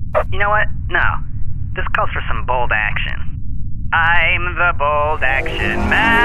You know what? No. This calls for some bold action. I'm the bold action man.